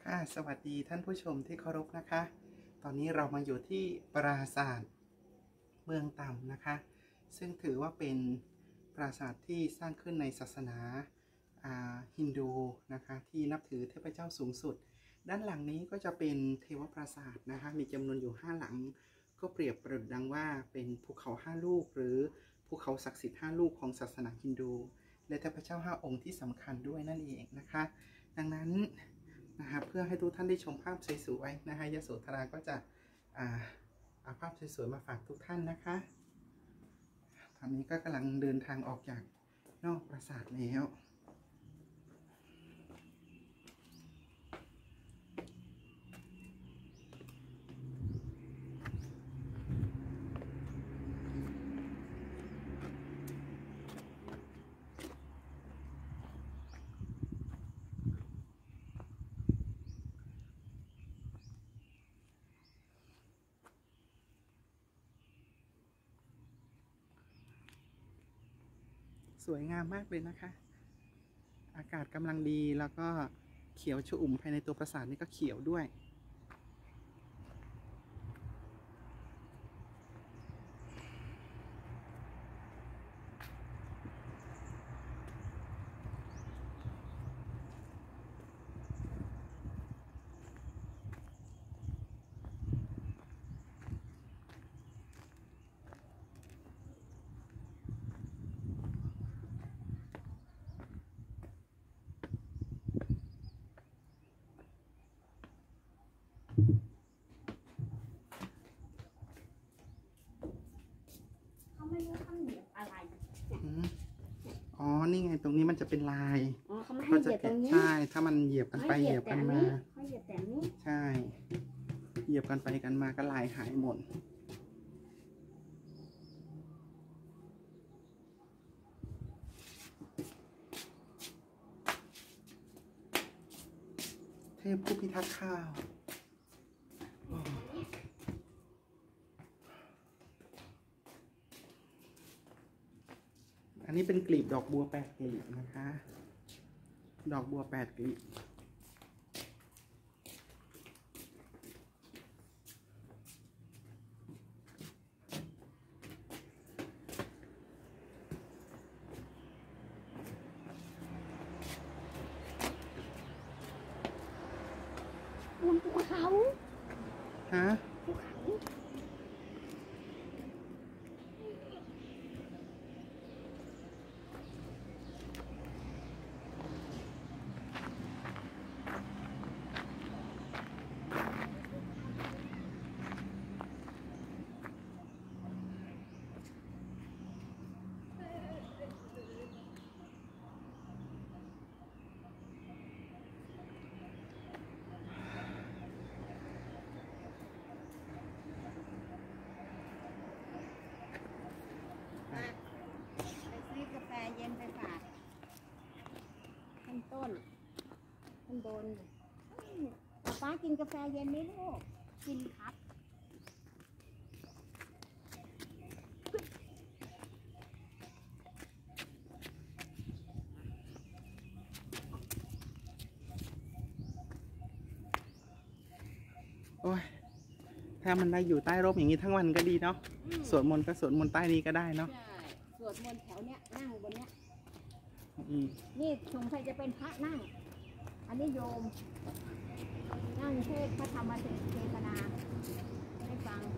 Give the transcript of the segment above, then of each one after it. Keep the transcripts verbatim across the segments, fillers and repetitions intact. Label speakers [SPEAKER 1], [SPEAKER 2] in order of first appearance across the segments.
[SPEAKER 1] ค่ะสวัสดีท่านผู้ชมที่เคารพนะคะตอนนี้เรามาอยู่ที่ปราสาทเมืองต่ำนะคะซึ่งถือว่าเป็นปราสาทที่สร้างขึ้นในศาสนาฮินดูนะคะที่นับถือเทพเจ้าสูงสุดด้านหลังนี้ก็จะเป็นเทวปราสาทนะคะมีจำนวนอยู่ห้าหลังก็เปรียบประดุจดังว่าเป็นภูเขาห้าลูกหรือภูเขาศักดิ์สิทธิ์ห้าลูกของศาสนาฮินดูและเทพเจ้าห้าองค์ที่สำคัญด้วยนั่นเองนะคะดังนั้นนะครับเพื่อให้ทุกท่านได้ชมภาพสวยๆนะคะยโสธราก็จะอ่าเอาภาพสวยๆมาฝากทุกท่านนะคะตอนนี้ก็กำลังเดินทางออกจากนอกปราสาทแล้วสวยงามมากเลยนะคะอากาศกำลังดีแล้วก็เขียวชอุ่มภายในตัวปราสาทนี่ก็เขียวด้วย
[SPEAKER 2] เขาไม่รู้เขาเหยียบอะไร
[SPEAKER 1] อ๋อนี่ไงตรงนี้มันจะเป็นลาย
[SPEAKER 2] อ๋อเขาไม่ให้เหยียบตรงนี้
[SPEAKER 1] ใช่ถ้ามันเหยียบกันไปเหยียบกันมา
[SPEAKER 2] เขาเหยียบแต่นี้
[SPEAKER 1] ใช่เหยียบกันไปกันมาก็ลายหายหมดเทพผู้พิทักษ์ข้าวอันนี้เป็นกลีบดอกบัวแปดกลีบนะคะดอกบัวแปดกลีบ
[SPEAKER 2] บนภูเขา
[SPEAKER 1] ฮะ
[SPEAKER 2] ภูเขากาแฟเย็นไปฝากขั้นต้นขั้นบนป้ากินกาแฟเย็นไหมลูกกินครับ
[SPEAKER 1] โอ้ยถ้ามันได้อยู่ใต้ร่มอย่างนี้ทั้งวันก็ดีเนาะสวดมนต์ก็สวดมนต์ใต้นี้ก็ได้เนาะ
[SPEAKER 2] ใช่สวดมนต์แถวเนี้ยนั่งบนเนี้ย
[SPEAKER 1] อืม
[SPEAKER 2] นี่สงสัยจะเป็นพระนั่งอันนี้โยมนั่งเทศพระธรรมเทศนาให้ฟัง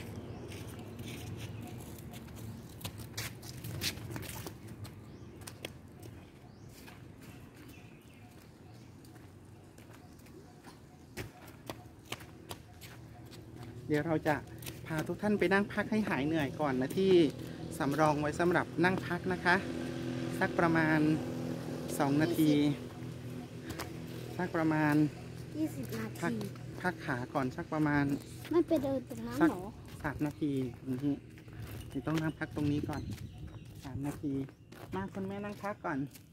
[SPEAKER 1] เดี๋ยวเราจะพาทุกท่านไปนั่งพักให้หายเหนื่อยก่อนนะที่สำรองไว้สำหรับนั่งพักนะคะสักประมาณสองนาทีสักประมาณ
[SPEAKER 2] ยี่สิบนา
[SPEAKER 1] พัก
[SPEAKER 2] ที
[SPEAKER 1] พักขาก่อนสักประมาณ
[SPEAKER 2] ไม่ไปเดินตรงนั้นหรอ
[SPEAKER 1] สามนาทีตรงนี้ต้องนั่งพักตรงนี้ก่อนสามนาทีมาคุณแม่นั่งพักก่อน